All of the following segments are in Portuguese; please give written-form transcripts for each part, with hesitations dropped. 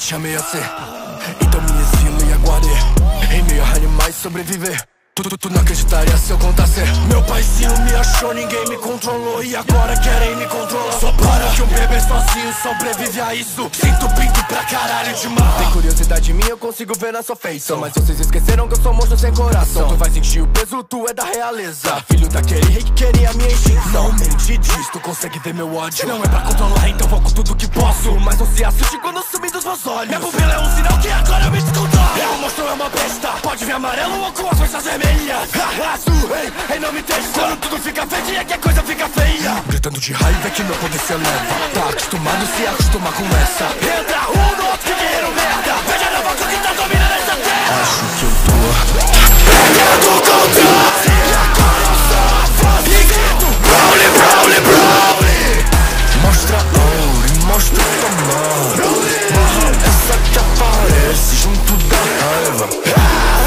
chamei a ser. Então me exilo e aguardei. Em meio a animais sobreviver. Tu não acreditaria se eu contasse. Meu paizinho me achou, ninguém me controlou. E agora querem me controlar. Só para que um bebê sozinho sobrevive a isso. Sinto pinto pra caralho de mal. Tem curiosidade minha, eu consigo ver na sua feição. Mas vocês esqueceram que eu sou monstro sem coração. Tu vai sentir o peso, tu é da realeza. Filho daquele rei que queria me encher. Não mente diz, tu consegue ver meu ódio. Não é pra controlar, então vou com tudo que posso. Mas não se assuste quando sumir dos meus olhos. Minha pupila é um sinal que agora eu me descontrolo. É um monstro, é uma besta. Pode vir amarelo ou com as forças vermelhas. Azul, ei, não me deixe. Quando tudo fica verde é que a coisa fica feia. Gritando de raiva é que meu poder se eleva. Tá acostumado, se acostuma com essa. Entra um no outro, que guerreiro merda. Veja na volta que tá dominando essa terra. Acho que eu tô perdendo o controle. E agora eu sou a voz e grito Broly, Broly, Broly. Mostra ouro e mostra sua mão. Essa que aparece junto da raiva.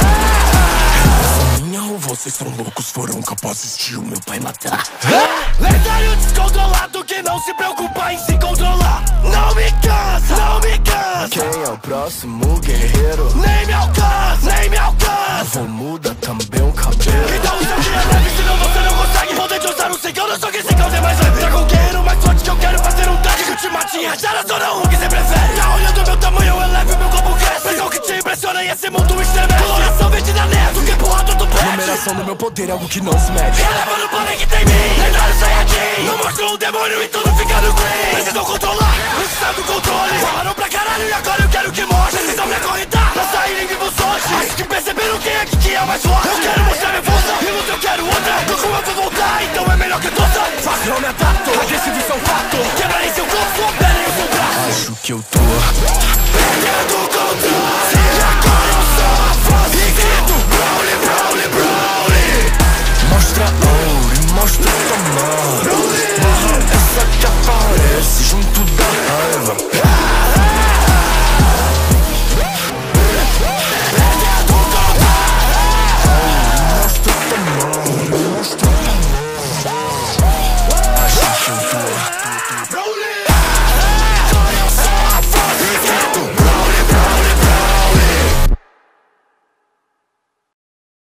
Vocês são loucos, foram capazes de o meu pai matar. Lendário descontrolado que não se preocupa em se controlar. Não me cansa, não me cansa. Quem é o próximo guerreiro? Nem me alcança, nem me alcança. Vou mudar também o cabelo. Então o seu dia é leve, senão você não consegue. Poder de usar um secão, não sou que secão é mais leve. Traga um guerreiro mais forte que eu quero fazer um tanque. Que ultimate rajada, só não o que você prefere. Tá olhando meu tamanho, eu elevo meu corpo cresce. Mas o que te impressiona e esse mundo estremece. Coloração verde da neve, do que porrada do pé. Numeração do meu poder é algo que não se mede. Eleva no poder que tem em mim. Lendário Saiyajin. Não mostro um demônio e tudo fica no green. Precisam controlar, precisam do controle. Falaram pra caralho e agora eu quero que mostre. Precisam me acorrentar pra saírem vivos hoje.